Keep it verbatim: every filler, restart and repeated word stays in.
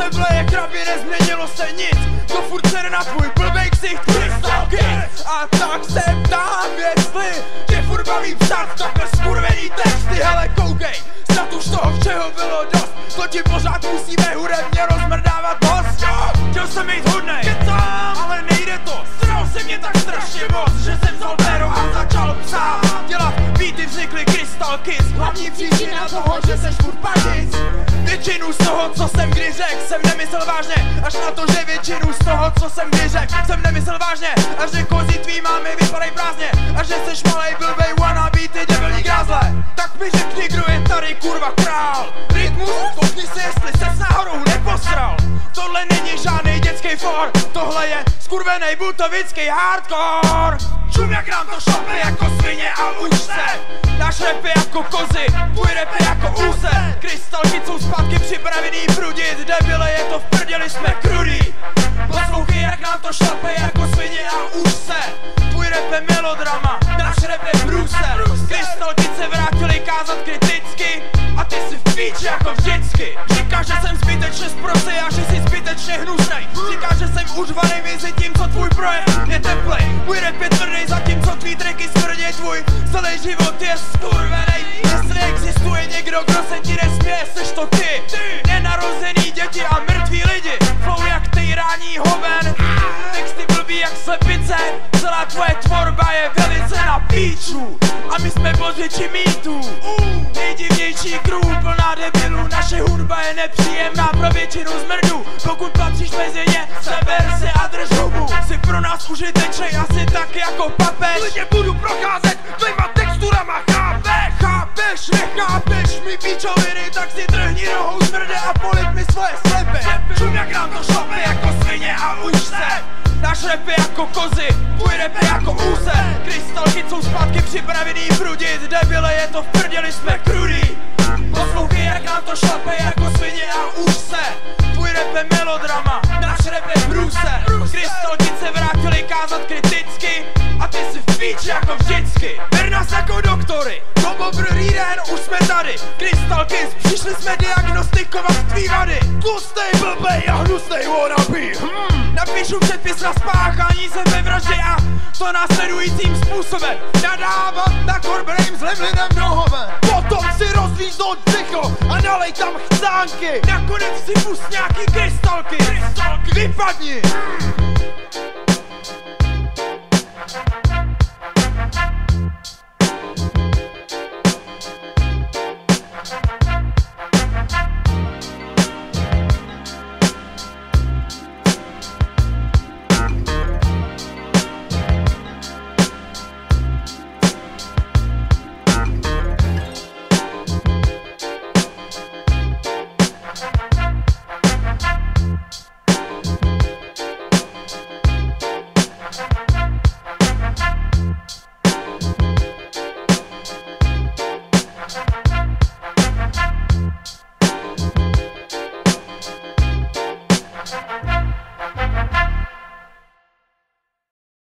se vleje chrabě, nezměnilo se nic. To furt sere na tvůj blbej ksicht krystalky. A tak se ptám, jestli tě furt baví psát takhle skurvený texty. Hele koukej, snad už toho všeho bylo dost. To ti pořád musíme hudebně rozmrdávat nos. Jo, chtěl jsem být hodnej, kecám, ale nejde to. Sral se mě tak strašně moc, že jsem vzal péro a začal psát. Dělat beaty, vznikly krystalky. Hlavní příčina toho, že seš furt padis. Většinu z toho, co jsem kdy řekl, jsem nemyslel vážně. Až na to, že většinu z toho, co jsem kdy řekl, jsem nemyslel vážně. Až že kozy tvý mámy vypadají prázdně. A že seš malej blbej wannabe, ty debilní grázle. Tak mi řekni, kdo je tady kurva král. Rytmus, koukni se, jestli ses náhodou neposral. Tohle není žádný dětský for, tohle je skurvenej butovický hardcore. Čum jak nám to šlape jako svině a už se. Náš rap je jako kozy, tvůj rap je jako úse. Krystalky jsou zpátky připravený prudit, debile je to v prděli, jsme krudý. Poslouchej jak nám to šlape jako svině a už se. Tvůj rap je melodrama, náš rap je bruser. Krystalky se vrátili kázat kriticky a ty si v píči jako vždycky. Říkáš, že jsem zbytečně zprosej a že jsi zbytečně hnusnej. Říkáš, že jsem užvaný mezi tím, co tvůj projev je teplej. Můj rap je tvrdý, zatímco tvý tracky smrděj. Tvůj celý život je skurvenej. Jestli existuje někdo, kdo se ti nesměje, seš to ty. Nenarozený děti a mrtví lidi. Flow jak týrání hoven, texty blbý jak slepice. Celá tvoje tvorba je velice na píču. A my jsme bořiči mýtů. Nejdivnější crew plná debilů. Naše hudba je nepříjemná pro většinu zmrdů. Pokud patříš mezi ně, seber si a drž hubu. Jsi pro nás užitečnej asi tak jako papež. Klidně budu procházet tvýma texturama, chápeš? Chápeš, nechápeš mý píčoviny, tak si trhni rohou zmrde a polip mi svoje slepy. Čum jak nám to šlape jako svině a už se. Náš rap je jako kozy, tvůj rap je jako úse. Krystalky jsou zpátky připravený prudit, debile je to v prděli, jsme krudý. Poslouchej jak nám to šlape jako svině a už se. Tvůj rap je melodrama, náš rap je bruser. Krystalky se vrátili kázat kriticky a ty si v píči jako vždycky. Ber nás jako doktory, dobrý den, už jsme tady. Krystalky, přišli jsme diagnostikovat tvý vady. Tlustej blbej a hnusnej wannabe. hmm. Napíšu předpis na spáchání sebevraždy a to následujícím způsobem. Nadávat na korbrejm s lemlinem nohovem. Potom si rozvíznout břicho a nalej tam chcánky. Nakonec si pust nějaký krystalky. Krystalky. Vypadni. We'll be right back.